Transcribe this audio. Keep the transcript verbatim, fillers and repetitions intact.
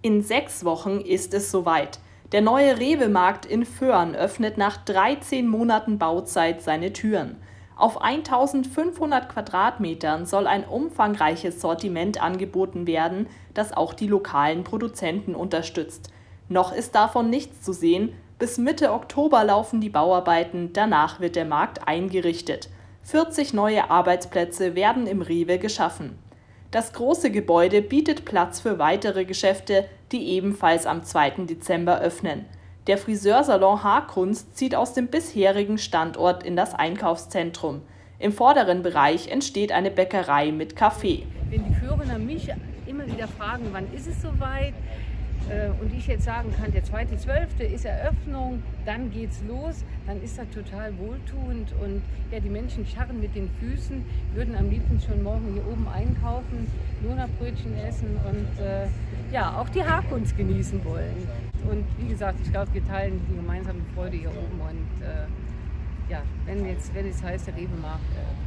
In sechs Wochen ist es soweit. Der neue Rewe-Markt in Föhren öffnet nach dreizehn Monaten Bauzeit seine Türen. Auf eintausendfünfhundert Quadratmetern soll ein umfangreiches Sortiment angeboten werden, das auch die lokalen Produzenten unterstützt. Noch ist davon nichts zu sehen. Bis Mitte Oktober laufen die Bauarbeiten, danach wird der Markt eingerichtet. vierzig neue Arbeitsplätze werden im Rewe geschaffen. Das große Gebäude bietet Platz für weitere Geschäfte, die ebenfalls am zweiten Dezember öffnen. Der Friseursalon Haarkunst zieht aus dem bisherigen Standort in das Einkaufszentrum. Im vorderen Bereich entsteht eine Bäckerei mit Café. Wenn die Föhrener mich immer wieder fragen, wann ist es soweit, und ich jetzt sagen kann, der zweite zwölfte ist Eröffnung, dann geht's los, dann ist das total wohltuend und ja, die Menschen scharren mit den Füßen, würden am liebsten schon morgen hier oben einkaufen, Donabrötchen essen und äh, ja, auch die Haarkunst genießen wollen. Und wie gesagt, ich glaube, wir teilen die gemeinsame Freude hier oben und äh, ja, wenn jetzt, wenn es heißt, der Rewe-Markt äh,